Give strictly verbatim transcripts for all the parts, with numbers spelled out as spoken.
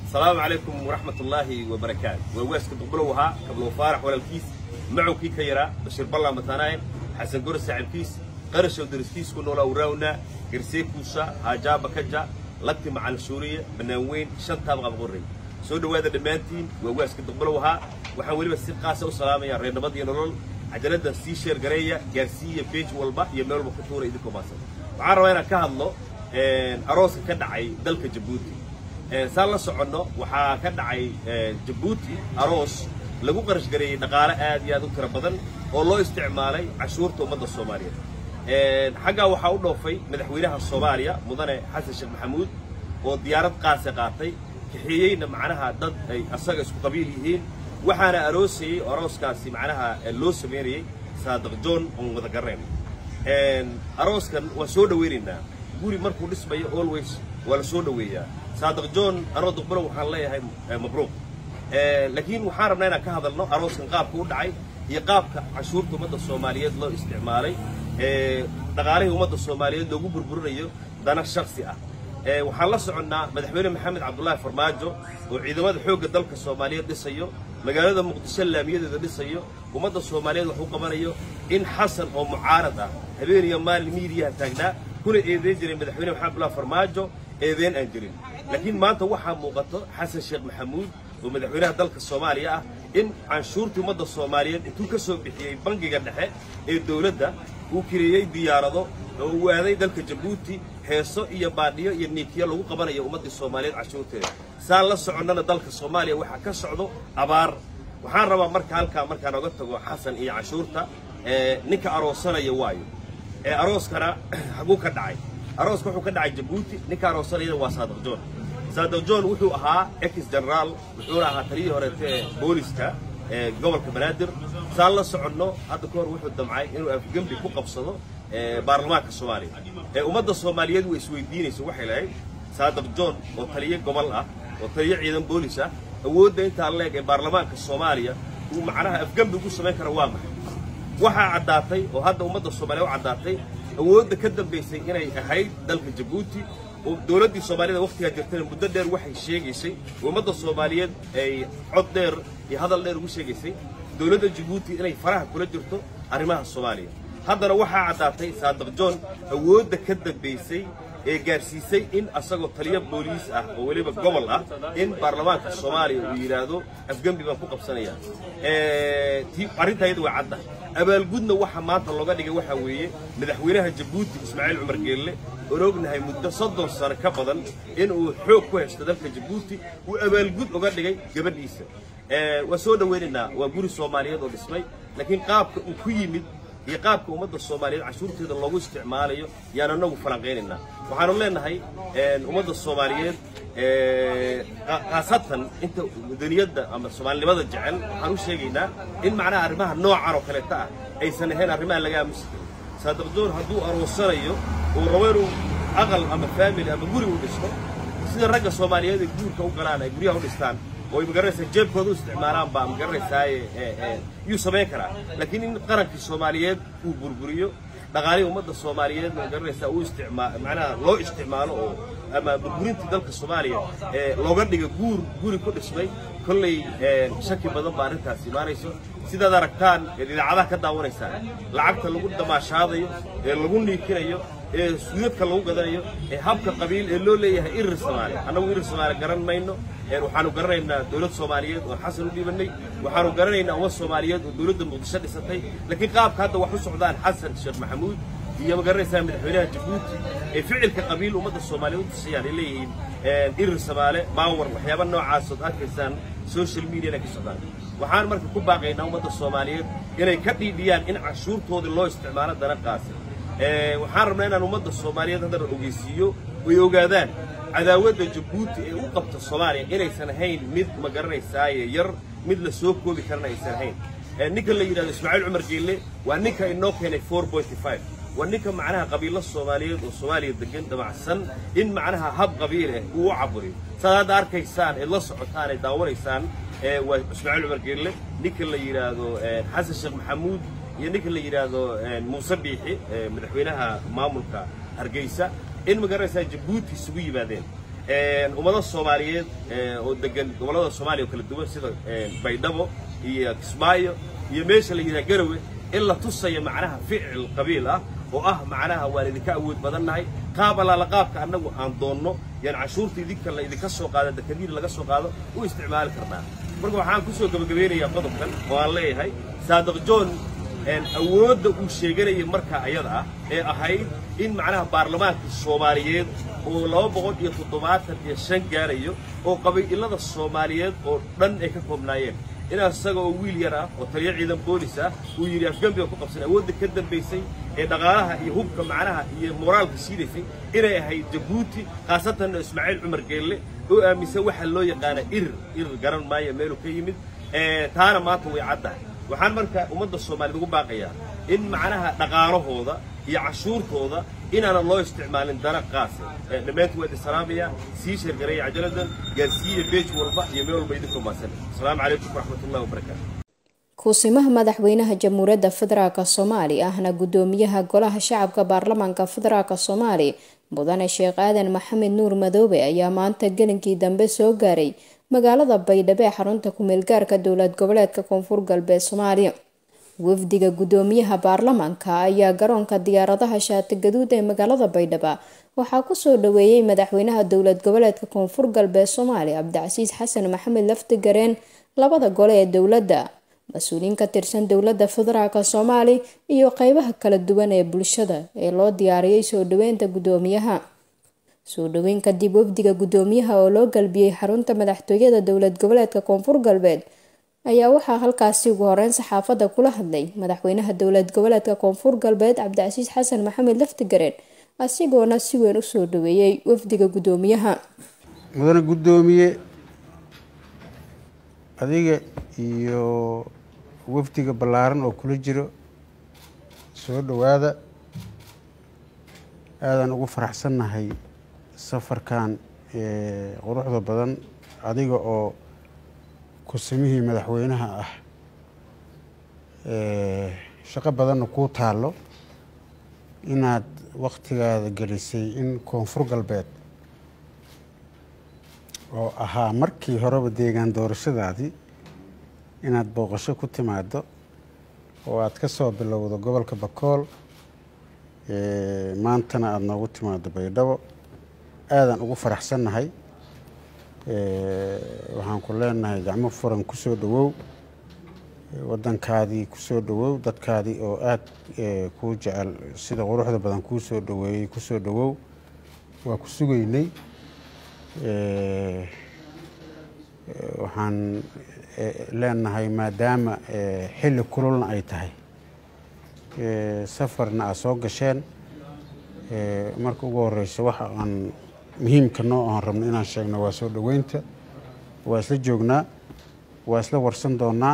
السلام عليكم ورحمة الله وبركاته. وواسك تقبلوها قبل فارح ولا الكيس معه كي كيرا بشير بالله متناين حسن قرص على الكيس قرش ودرس كيس كنا لو راونا قرسيكوسا هاجاب كجا لقت مع السورية بنوين شنطة بغى بغري سود هذا دمانتين وواسك تقبلوها وحاولي بس قاسة وسلامة يا رينا بدي نرول عجلة سيشير قرية جارسية بيج والبا يملوا بخطورة إيدكم باسل وعارفين كهالله أروس كدعي دلك جيبوتي سال la socono waxa ka dhacay Djibouti aroos lagu qarash gareeyay dhaqaale aad iyo aad u tiro badan oo loo isticmaalay cashuurta ummadda Soomaaliyeed ee xaga waxa u dhoofay madaxweynaha Soomaaliya mudane Xasan Sheekh Maxamuud oo diyaarad qaas qaatay kixiyayna macnaha dad ay asaga isku qabiil yihiin waxaana aroosay arooskaasi macnaha loo sameeyay Saadiq John oo wada gareen ee arooskan waa soo dhaweynaa guri markuu dhismayo always wala soo dhaweeyaa صادق جون أراد قبله وحلا هاي مبروك لكن وحاربنا هنا كهذا أروس نقاب كود عي يقاب عشورة مدة الصومالية له استعماري دغاري ومدة الصومالية لو جبر بريو ده أنا الشخصي أه وحلا صعنا مدحونا محمد عبد الله فرماجو وعيد مدة حوق الدلك الصومالية دسيو مجال مقدسل لامية دسيو ومدة الصومالية وحوق مريو إن حصل أو معارضة هبين يمال الميديا تجنا كل إذا جري مدحونا محمد الله فرماجو إذن أنجرين لكن ما أنت واحد مقطع حسن شيخ محمود ومدحونا دلك الصومالية إن عن شورتي مدة الصومالية أنتو كسب بحي بنك جنحة الدولة ده وكريي ديارده وهذا دلك جيبوتي حيصو يبادية ينيكيا لو قبنا يا أمة الصومالية عشورتي سال لصعنا دلك الصومالية وحكى صعده عبار وحان ربا مركا هالكا مركا نقطة حسن إيه عشورته اه نك أروسنا يوايو اه أروس كنا حقوق دعي أروس كحو كدعي جيبوتي نكا روسالينا waa Saadiq John Saadiq John wuxuu ahaa ex general wuxuu ahaa taliye hore ee booliska ee gobolka Banaadir saan la socono hadda koor wuxuu damcay inuu afgambi ku qabsado ee baarlamaanka Soomaaliya ee ummadda Soomaaliyeed way isweydiinayso waxay leeyahay Saadiq John oo taliye gobol ah oo taliye ciidan boolis ah awoodda inta leeg ee baarlamaanka Soomaaliya uu macnaha afgambi ku sameyn karo waa maxay waxa cadaatay oo hadda ummadda Soomaaliyeed cadaatay awoodda ka dambeysay inay ahayd dalka Djibouti oo dawladda Soomaaliyeed waqtiga jirtay muddo dheer waxay sheegaysay ummadda Soomaaliyeed ay cod dheer iyo hadal dheer ugu sheegaysay dawladda Djibouti inay faraha kula jirto arrimaha Soomaaliya haddana waxa cadaatay Saadiq John awoodda ka dambeysay ee gaarsiisay in asagoo taliye booliis ah oo waliba gobol ah in baarlamaanka Soomaaliya uu yiraahdo afgambi baan ku qabsanaya ee tii arintaydu waa cadda abaalgudna waxa maanta looga dhigay waxa weeye madaxweynaha Djibouti Ismaaciil Cumar Geelle oo ognahay muddo soddon sano ka badan in uu xoog ku haysto dalka Djibouti uu abaalgud uga dhigay gabadhiisa ee waa soo dhaweynaa waa guri Soomaaliyeed oo dhismay laakiin qaabka uu ku yimid iyo qaabka ummadda Soomaaliyeed cashuurteeda loogu isticmaalayo yaan anagu falanqeynaa waxaanu leenahay ummadda Soomaaliyeed ee qaasatan inta duniyada ama Soomaalnimada jecel waxaan u sheegaynaa in macnaha arrimaha noocan oo kale ah aysan ahayn arrimaha laga aamusiyo Saadiq John hadduu aroosanayo oo raweeru aqal ama family ama guri u dhisto sida ragga Soomaaliyeed ee guurka u galaan ay guriga u dhistaan oo imagaraysa jeebkooda u isticmaalaan baa imagaraysa ee yu sameyn kara laakiin in qarankii Soomaaliyeed uu burburiyo dhaqaalihi ummadda Soomaaliyeed imagaraysa uu isticmaal macnaha loo isticmaalo oo ama burburinta dalka Soomaaliya ee looga dhigo guur guri ku dhismay kullay shaki badan baa arintaas imaanayso sidaad aragtaan idaacadaha ka daawanaysaa lacagta lagu damaashaadayo ee lagu niikinayo ee suudadka lagu gadanayo ee habka qabiil ee loo leeyahay irir Soomaali anagu irir Soomaali garan mayno ee waxaanu garanaynaa dawlad Soomaaliyeed oo xasan u dhibanay waxaanu garanaynaa awood Soomaaliyeed oo dawladda Muqdisho dhisatay laakiin qaabka hadda wax u socdaan Xasan Sheekh Maxamuud iyo magaranaysaa madaxweynaha Djibouti ee ficilka qabiil ummadda Soomaaliyeed u tusayaan leeyihiin ee irir Soomaali baawar waxyaabo noocaas oo arkaysan social media ka socdaan waxaan marka ku baaqaynaa ummadda Soomaaliyeed inay ka dhiidiyaan in cashuurtooda loo isticmaalo daraqaas ee waxaan rabnaa inaan ummadda Soomaaliyeed hadda ogeysiiyo way ogaadaan cadaawada Djibouti ee u qabta Soomaaliya inaysan ahayn mid ma garanaysaa yar mid la soo koobi karna aysan ahayn ee ninka la yiraahdo Ismaaciil Cumar Geelle waa ninka inoo keenay four point five waa ninka macnaha qabiilo Soomaaliyeed oo Soomaaliya degan dabacsan in macnaha hab qabiil ah uu caburiyo saad arkaysaan ee la socotaan ee daawanaysaan ee waa Ismaaciil Cumar Geelle ninka la yiraahdo Xasan Sheekh Maxamuud iyo ninka la yiraahdo Muuse Biixi madaxweynaha maamulka Hargeysa in magaraysa Djibouti isugu yimaadeen ummada Soomaaliyeed oo degan gobolada Soomaaliya oo kala duwan sida Baydhabo iyo Kismaayo iyo meesha la yiraahdo Garowe in la tusayo macnaha ficil qabiil ah oo ah macnaha waalidka awood badannahay qaab la qaabka anagu aan doonno yaan cashuurta idinka la idinka soo qaado dakadiir laga soo qaado u isticmaal karnaa marka waxaan ku soo gabagabeynayaa qodobkan oo aan leeyahay Saadiq John en awoodda uu sheeganayay marka ayada ah ee ahayd in macnaha baarlamaanka Soomaaliyeed oo laba boqol iyo toddobaatan iyo shan gaarayo oo qabiilada Soomaaliyeed oo dhan ay ka koobnaayeen in asaga oo wiil yar ah oo taliye ciidan boolis ah uu yiri afgambiga ku qabsan awoodda ka dambeysay ee dhaqaalaha iyo hubka macnaha iyo moraalka siidaysay inay ahayd Djibouti qaasatan Ismaaciil Cumar Geelle oo aaminsan waxa loo yaqaan ir ir garan maayo meel uu ka yimid ee taana maanta way caddahay waxaan marka ummadda Soomaaliyeed ugu baaqayaa in macnaha dhaqaalahooda iyo cashuurtooda inaana loo isticmaalin dana qaas ah dhamaantu waa islaamiya sii sheegaray ajaladan gaarsiiye beej walba iyo meel walba idinku maasan assalaamu calaykum waraxmatullaahi wabarakaatuh kusimaha madaxweynaha jamhuuriyadda federaalka Soomaaliya ahna gudoomiyaha golaha shacabka baarlamaanka federaalka Soomaaliya mudane Sheekh Aadan Maxamed Nuur Madoobe ayaa maanta gelinkii dambe soo gaaray magaalada Baydhabo ee xarunta ku meel gaarka dowlad goboleedka Koonfur Galbeed Soomaaliya wafdiga gudoomiyaha baarlamaanka ayaa garoonka diyaaradaha Shaati Gaduud ee magaalada Baydhabo waxaa ku soo dhaweeyay madaxweynaha dowlad goboleedka Koonfur Galbeed Soomaaliya Cabdicasiis Xasan Maxamed Laftigareen labada gole ee dowladda mas'uuliin ka tirsan dowladda federaalka Soomaaliya iyo qaybaha kala duwan ee bulshada ee loo diyaariyay soo dhaweynta gudoomiyaha soo dhaweyn kadib wafdiga gudoomiyaha oo loo galbiyay xarunta madaxtooyada dowlad goboleedka Koonfur Galbeed ayaa waxaa halkaasi ugu horeyn saxaafadda kula hadlay madaxweynaha dowlad goboleedka Koonfur Galbeed Cabdicasiis Xasan Maxamed Laftigareen asigoona si weyn u soo dhaweeyay wafdiga gudoomiyaha mudane gudoomiye adiga iyo wafdiga ballaaran oo kula jiro soo dhawaada aadan ugu faraxsanahay safarkan ee quruxda badan adiga oo kusimihii madaxweynaha ah ee shaqo badan ku taalo inaad waqtigaada gelisay in Koonfur Galbeed oo ahaa markii horeba deegaan doorashadaadii inaad booqasho ku timaado oo aad ka soo bilowdo gobolka Bakool ee maantana aad noogu timaado Baydhabo aadan ugu faraxsanahay ee waxaan ku leenahay gacmo furan ku soo dhawow wadankaadii ku soo dhawow dadkaadii oo aad ku jecel sida quruxda badan ku soo dhaweeyay ku soo dhawow waa ku sugaynay ee waxaan leenahay maadaama xilli kululna ay tahay ee safarna aad soo gasheen ee marka ugu horeysa waxa aan muhiimka noo aan rabno inaan sheegno waa soo dhaweynta waa isla joognaa waa isla warsan doonaa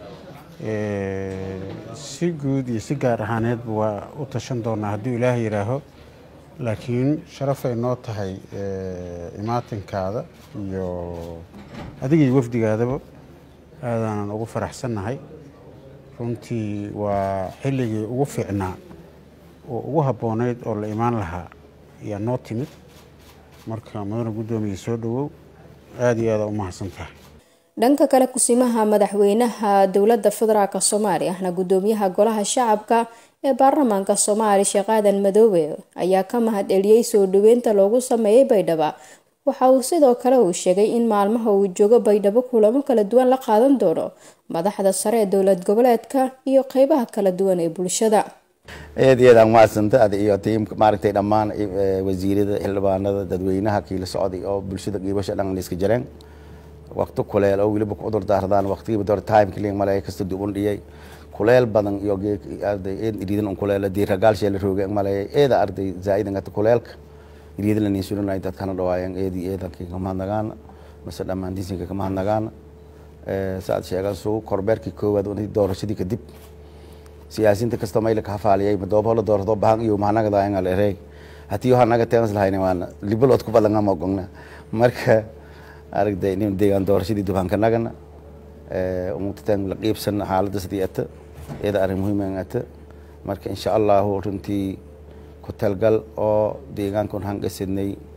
ee si guud iyo si gaar ahaaneedba waa u tashan doonaa haddii Ilaahay yiraaho laakiin sharaf ay noo tahay imaatinkaada iyo adigii wafdigaadaba aadan ugu faraxsanahay runtii waa xilligii ugu fiicnaa oo ugu habooneed oo la imaan lahaa ayaa noo timid marka madaxweynaha gudoomiye soo dhawow aad iyo aad u mahadsantahay dhanka kale kusimaha madaxweynaha dowladda federaalka Soomaaliya ahna gudoomiyaha golaha shacabka ee baarlamaanka Soomaaliya Sheekh Aadan Madoobe ayaa ka mahad celiyay soo dhaweynta loogu sameeyay Baydhabo waxa uu sidoo kale uu sheegay in maalmaha uu joogo Baydhabo kulamo kala duwan la qaadan doono madaxda sare ee dowlad goboleedka iyo qaybaha kala duwan ee bulshada eedeedan maasanta ad iyo team maaragtay dhamaan wasiirada xildhibaanada dadweynaha kiila socday oo bulshada qiibasho dhan iska jireen waqti kuleel oo waliba ku cudur daaradaan waqtiga door time kaliya malay kasta duubun dhiyay kuleel badan iyo arday iriidan un kuleel di ragaal sheel roogay malay eeda arday zaa'idan ka kuleelka iriidan la niisuuna ay dadkana dhawaayeen eedi eedan ka mahadnagaan mase dhamaan disinka ka mahadnagaan ee saad sheegan soo korbeerkii koowaad oo doorashadii kadib siyaasiyiinta kasta ma ilka hafaaliyay madoobo la doorado baahan iyo mahanaga daayeen la eray hatii waxa naga teens lahayn waan libalod ku badan ma ogna marka aragday nin deegaan doorashadii dubanka nagana ee umtaan la qiibsan xaaladda sidiyada eeda arrin muhiim ah marka insha Allah runtii ku talgal oo deegaankan hangasidnay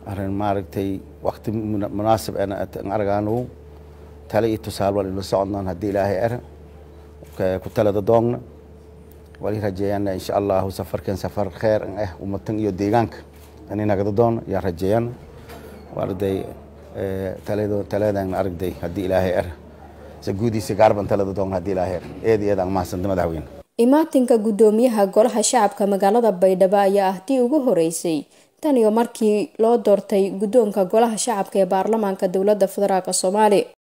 arrin maaragtay waqti munaasib ana aragaanu tala iyo tusaale wal ila socodnaan haddii ilaahay er ku talada doogna wali rajeeyana insha Allah safarkan safar khair ah ummatan iyo deegaanka anina gada doon ya rajeeyana warday talada taladan aragday haddii ilaahay er saguudiisa gaarban talada doon haddii ilaahay er eed eed aan mahadsan madaxweyne imaatinka gudoomiyaha golaha shacabka magaalada Baydhabo ayaa ah tii ugu horeysay tan iyo markii loo doortay gudoonka golaha shacabka ee baarlamaanka dowladda federaalka Soomaaliya.